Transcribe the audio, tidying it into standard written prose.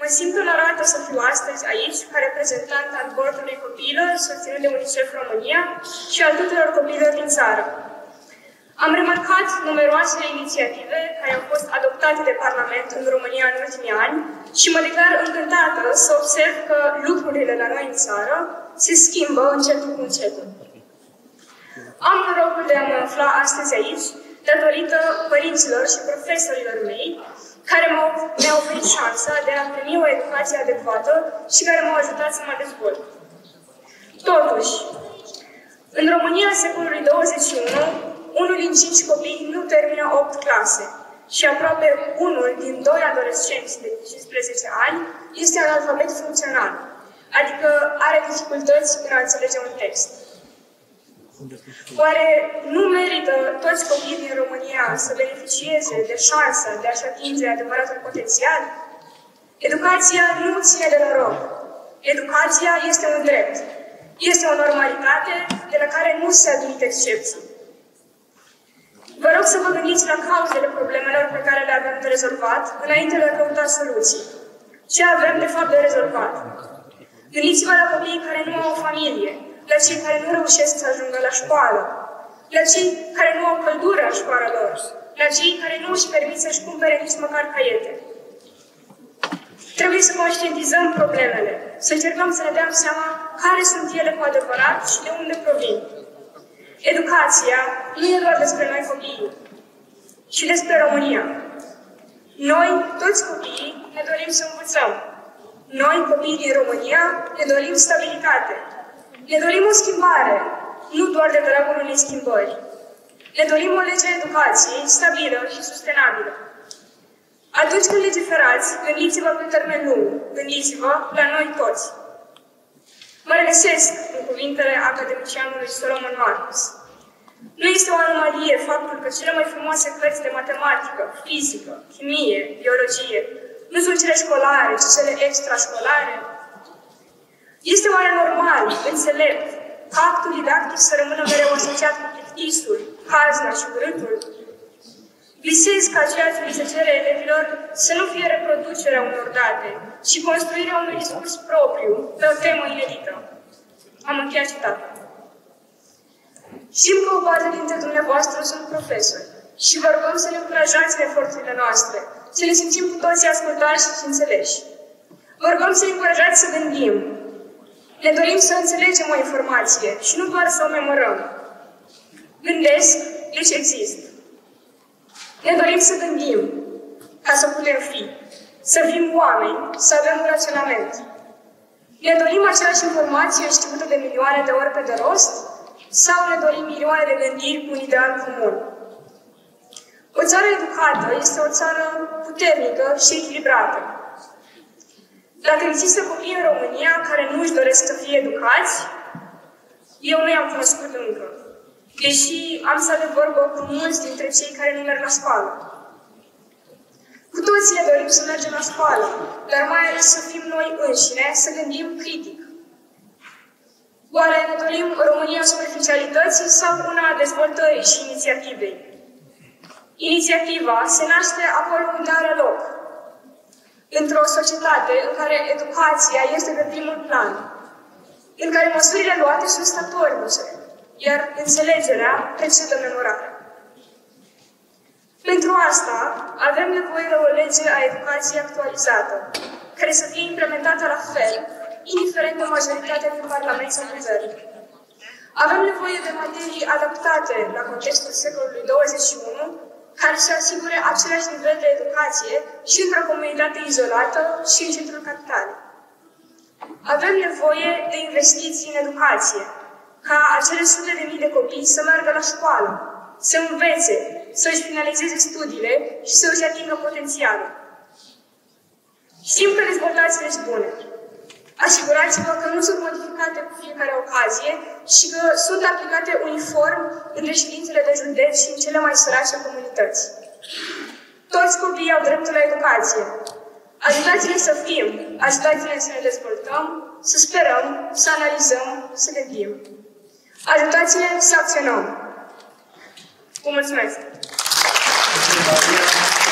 Mă simt onorată să fiu astăzi aici ca reprezentant al Bordului Copiilor, susținut de UNICEF România și al tuturor copiilor din țară. Am remarcat numeroase inițiative care au fost adoptate de Parlament în România în ultimii ani și mă declar încântată să observ că lucrurile la noi în țară se schimbă încetul cu încetul. Am norocul de a mă afla astăzi aici datorită părinților și profesorilor mei care mi-au oferit șansa de a primi o educație adecvată și care m-au ajutat să mă dezvolt. Totuși, în România secolului 21, unul din 5 copii nu termină 8 clase și aproape unul din 2 adolescenți de 15 ani este analfabet funcțional, adică are dificultăți în a înțelege un text. Oare nu merită toți copiii din România să beneficieze de șansa de a-și atinge adevăratul potențial? Educația nu ține de noroc. Educația este un drept. Este o normalitate de la care nu se admit excepții. Vă rog să vă gândiți la cauzele problemelor pe care le avem de rezolvat, înainte de a căuta soluții. Ce avem, de fapt, de rezolvat? Gândiți-vă la copiii care nu au o familie, la cei care nu reușesc să ajungă la școală, la cei care nu au căldură la școala lor, la cei care nu își permit să-și cumpere nici măcar caiete. Trebuie să conștientizăm problemele, să încercăm să ne dăm seama care sunt ele cu adevărat și de unde provin. Educația nu e doar despre noi copiii, ci despre România. Noi, toți copiii, ne dorim să învățăm. Noi, copiii din România, ne dorim stabilitate. Ne dorim o schimbare, nu doar de dragul unei schimbări. Ne dorim o lege a educației stabilă și sustenabilă. Atunci când legiferați, gândiți-vă pe termen lung, gândiți-vă la noi toți. Mă regăsesc în cuvintele academicianului Solomon Marcus. Nu este o anomalie faptul că cele mai frumoase cărți de matematică, fizică, chimie, biologie nu sunt cele școlare, ci cele extrașcolare? Este oare normal, înțelept, ca actul didactic să rămână mereu asociat cu plictisul, hazna și urâtul? Visez ca ceea ce li se cere elevilor să nu fie reproducerea unor date, ci construirea unui discurs propriu pe o temă inedită. Am încheiat citatul. Știm că o parte dintre dumneavoastră sunt profesori și vă rugăm să ne încurajați în eforturile noastre, să ne simțim cu toții ascultați și înțeleși. Vă rugăm să ne încurajați să gândim. Ne dorim să înțelegem o informație și nu doar să o memorăm. Gândesc, deci exist. Ne dorim să gândim, ca să putem fi, să fim oameni, să avem un raționament. Ne dorim aceeași informație știută de milioane de ori pe de rost, sau ne dorim milioane de gândiri cu un ideal comun? O țară educată este o țară puternică și echilibrată. Dacă există copii în România care nu își doresc să fie educați, eu nu i-am cunoscut încă. Deși am stat de vorbă cu mulți dintre cei care nu merg la școală. Cu toții ne dorim să mergem la școală, dar mai ales să fim noi înșine, să gândim critic. Oare ne dorim România superficialității sau una a dezvoltării și inițiativei? Inițiativa se naște acolo unde are loc. Într-o societate în care educația este pe primul plan, în care măsurile luate sunt statornice, iar înțelegerea precedă memorarea. Pentru asta, avem nevoie de o lege a educației actualizată, care să fie implementată la fel, indiferent de majoritatea din Parlament sau Guvern. Avem nevoie de materii adaptate la contextul secolului 21, care să asigure același nivel de educație și într-o comunitate izolată și în centrul capitalei. Avem nevoie de investiții în educație, ca acele sute de mii de copii să meargă la școală, să învețe, să-și finalizeze studiile și să își atingă potențialul. Știm că dezvoltați legi bune. Asigurați-vă că nu sunt modificate cu fiecare ocazie și că sunt aplicate uniform în reședințele de județ și în cele mai sărace comunități. Toți copiii au dreptul la educație. Ajutați-ne să fim, ajutați-ne să ne dezvoltăm, să sperăm, să analizăm, să gândim. Ajutați-ne să acționăm. Vă mulțumesc!